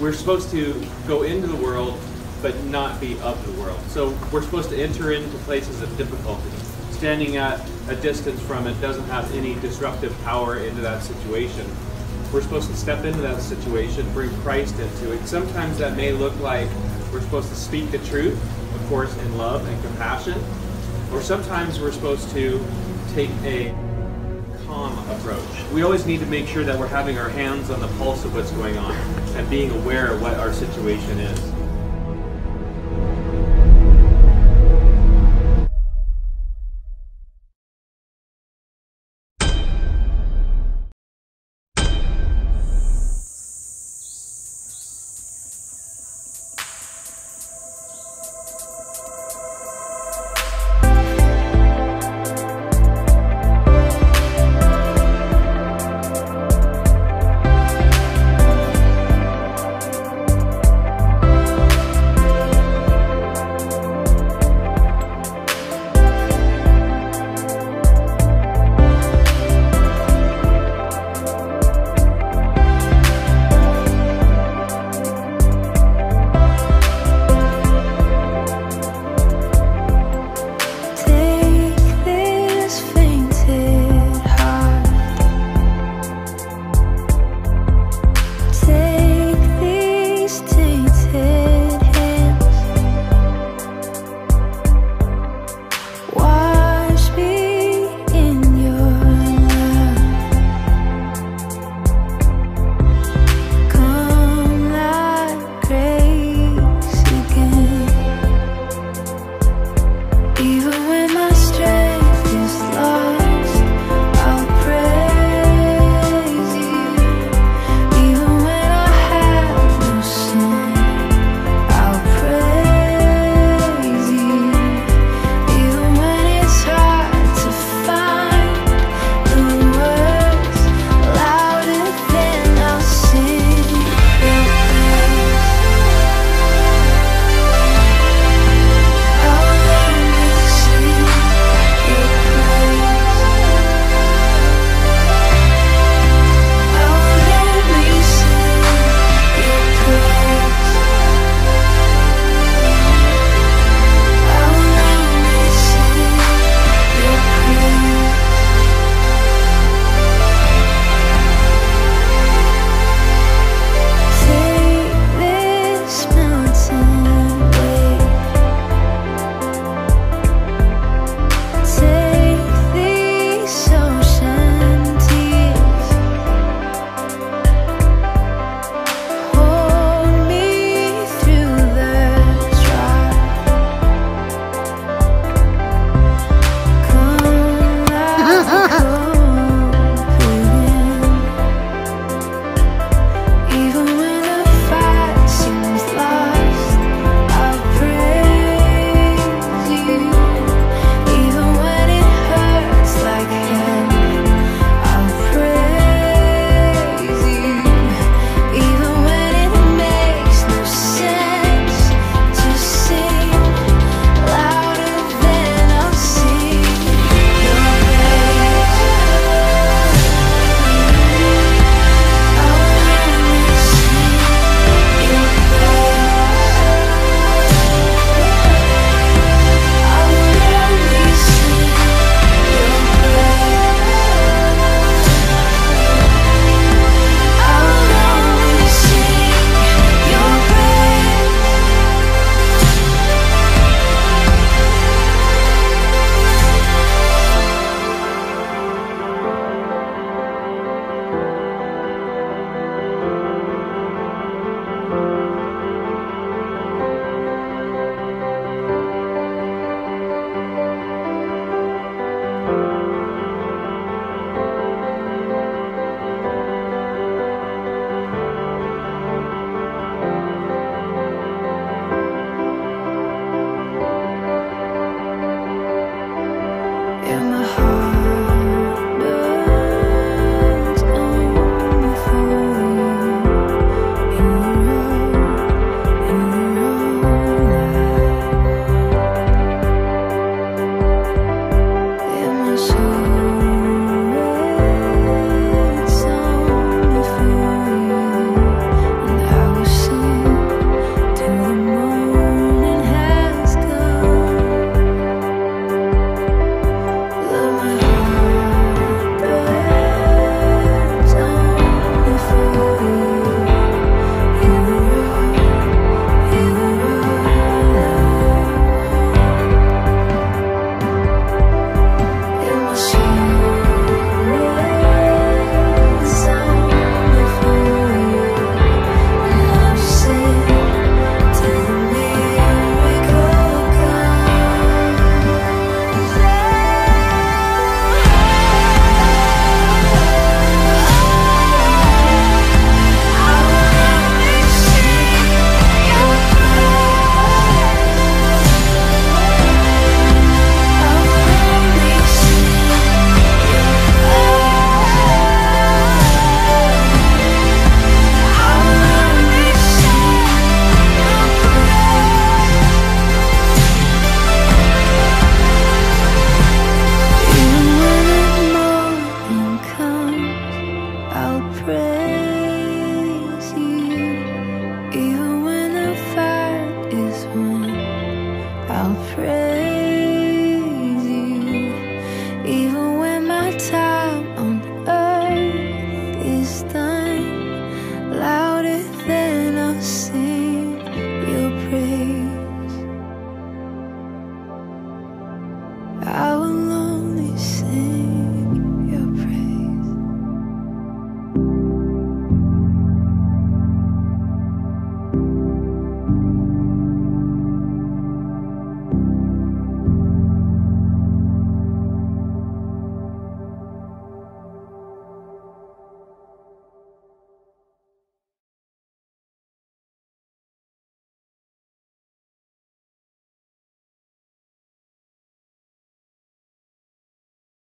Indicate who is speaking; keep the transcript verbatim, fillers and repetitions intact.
Speaker 1: we're supposed to go into the world, but not be of the world. So we're supposed to enter into places of difficulty. Standing at a distance from it doesn't have any disruptive power into that situation. We're supposed to step into that situation, bring Christ into it. Sometimes that may look like we're supposed to speak the truth, of course, in love and compassion. Or sometimes we're supposed to take a calm approach. We always need to make sure that we're having our hands on the pulse of what's going on and being aware of what our situation is.